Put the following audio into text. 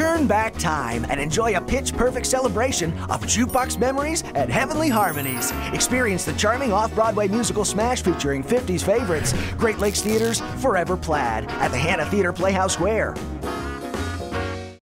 Turn back time and enjoy a pitch-perfect celebration of jukebox memories and heavenly harmonies. Experience the charming off-Broadway musical smash featuring 50s favorites. Great Lakes Theater's Forever Plaid at the Hannah Theater Playhouse Square.